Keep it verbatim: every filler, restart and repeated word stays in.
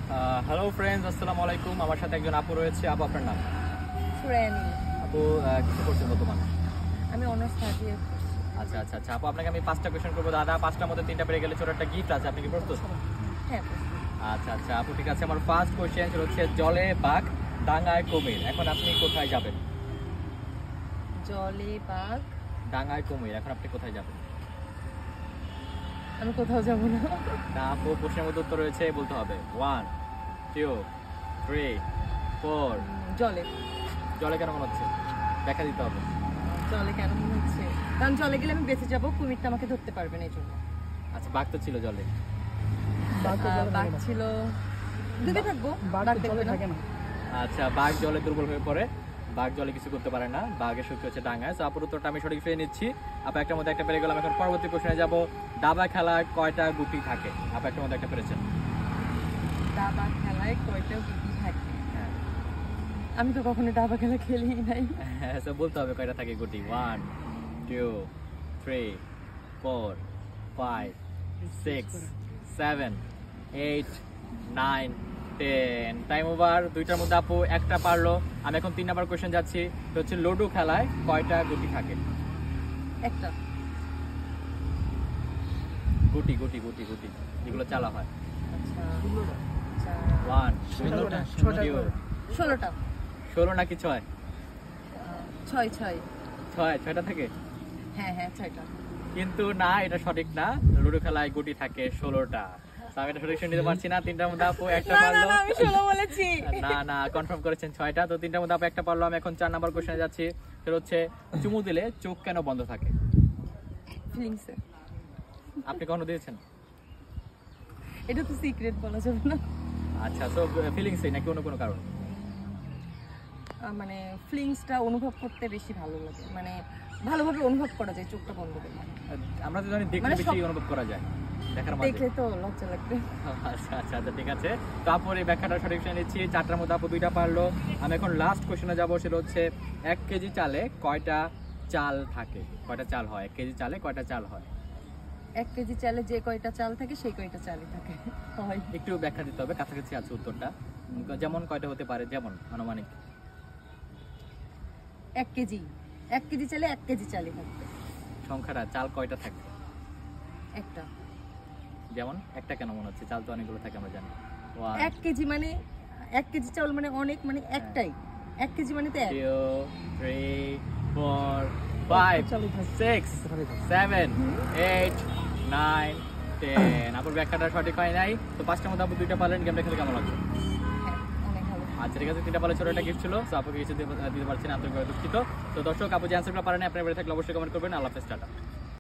Hello friends, আসসালামু আলাইকুম। আমার সাথে একজন আপু রয়েছে। আপু, আপনার নাম? সুরায়ানি। আপু কিছু করছেন বর্তমান? আমি অনার্স থার্ড ইয়ার করছি। আচ্ছা আচ্ছা আচ্ছা আপু, আপনাকে আমি পাঁচটা কোয়েশ্চেন করবো। দাদা পাঁচটার মধ্যে তিনটা পেরে গেলে ছোট একটা গিফট আছে। আপনি কি প্রস্তুত? হ্যাঁ, প্রস্তুত। আচ্ছা আচ্ছা আপু, ঠিক আছে। আমার ফার্স্ট কোয়েশ্চেন হচ্ছে জলে বাঘ, ডাঙায় কুমির, এখন আপনি কোথায় যাবেন? জলে বাঘ, ডাঙায় কুমির, এখন আপনি কোথায় যাবেন? আমি কোথাও যাব না। না আপু, প্রশ্নের মধ্যে উত্তর রয়েছে, বলতে হবে। One, two, three, four. জলে। জলে কেন মনে হচ্ছে? দেখা দিতে হবে। জলে কেন মনে হচ্ছে? কারণ জলে গেলে আমি বেঁচে যাবো, কুমিরটা আমাকে ধরতে পারবে না, এই জন্য। আচ্ছা, বাঘ তো ছিল জলে। আহ, বাঘ ছিল, ডুবে থাকবো, বাঘ দেখবে না। আচ্ছা, বাঘ জলে দুর্বল হয়ে পড়ে, বাঘ জলে কিছু করতে পারে না, বাঘের শক্তি হচ্ছে ডাঙায়। তো আপুর উত্তরটা আমি সঠিক পেয়ে নিচ্ছি। আপু একটার মধ্যে একটা পেরে গেলাম। এখন পরবর্তী প্রশ্নে যাব। দাবা খেলায় কয়টা গুটি থাকে? আপু একটার মধ্যে একটা পেরেছেন। দাবা খেলায় কয়টা গুটি থাকে? হ্যাঁ আমি তো কখনো দাবা খেলা খেলি নাই। হ্যাঁ, তো বলতে হবে কয়টা থাকে গুটি। One, two, three, four, five, six, seven, eight, nine, ten. Time over. দুইটার মধ্যে আপু একটা পারলো। আমি এখন তিন নাম্বার কোয়েশ্চেন যাচ্ছি। তো হচ্ছে লুডো খেলায় কয়টা গুটি থাকে? একটা। গুটি গুটি গুটি গুটি যেগুলো চালা হয়। আচ্ছা, ওয়ান, ষোলোটা। ষোলোটা। ষোলো নাকি ছয়? ছয় ছয় ছয় ছয়টা থাকে, হ্যাঁ হ্যাঁ, ছয়টা। কিন্তু না, এটা সঠিক না। লুডো খেলায় গুটি থাকে ষোলোটা। আমি এটা সঠিক নিতে পারছি না। তিনটার মধ্যে আপু একটা পারলো। আমি ষোলো বলেছি। না না, কনফার্ম করেছেন ছয়টা। তো তিনটার মধ্যে আপু একটা পারলো। আমি এখন চার নাম্বার কোশ্চেনে যাচ্ছি। সেটা হচ্ছে চুমু দিলে চোখ কেন বন্ধ থাকে? ফিলিংসে। আপনি কখনো দিয়েছেন? এটা তো সিক্রেট বলা যাবে না। আচ্ছা, তো ফিলিংসই নাকি অন্য কোনো কারণ? আহ, মানে ফিলিংসটা অনুভব করতে বেশি ভালো লাগে, মানে ভালোভাবে অনুভব করা যায় চোখটা বন্ধ করলে। আমরা তো জানি দেখলে মানে বেশি সব- অনুভব করা যায় দেখার মাঝে। দেখলে তো লজ্জা লাগবে। আচ্ছা আচ্ছা আচ্ছা, ঠিক আছে। তো আপুর এই ব্যাখ্যাটা সঠিক শুনে নিচ্ছি। চারটার মধ্যে আপু দুইটা পারলো। আমি এখন লাস্ট কোশ্চেনে যাবো। সেটা হচ্ছে এক কেজি চালে কয়টা চাল থাকে? কয়টা চাল হয়? এক কেজি চালে কয়টা চাল হয়? এক কেজি চালে যে কয়টা চাল থাকে সেই কয়টা চালই থাকে হয়। একটু ব্যাখ্যা দিতে হবে, কাছাকাছি আছে উত্তরটা। যেমন কয়টা হতে পারে, যেমন আনুমানিক। এক কেজি এক কেজি চালে এক কেজি চালই থাকবে। সংখ্যাটা চাল কয়টা থাকে? একটা। যেমন একটা কেন মনে হচ্ছে? চাল তো অনেকগুলো থাকে, আমরা জানি। ওয়ান, এক কেজি মানে এক কেজি চাল মানে অনেক, মানে একটাই। এক কেজি মানে তো এক। Two, three, four, five, six, seven, eight, nine, ten. আপুর ব্যাখ্যাটা সঠিক হয় নাই। তো পাঁচটার মধ্যে আপু দুইটা পারলেন। গেমটা খেলে কেমন লাগছে? হ্যাঁ, অনেক ভালো। আচ্ছা, ঠিক আছে। তিনটা পারলে ছোট একটা গিফট ছিল। তো আপুকে কিছু দিতে দিতে পারছেন, আন্তরিকভাবে দুঃখিত। তো দর্শক, আপু যে অ্যান্সারগুলো পারেন, আপনার বাড়ি থাকলে অবশ্যই কমেন্ট করবেন। আল্লাহ হাফেজ, টাটা।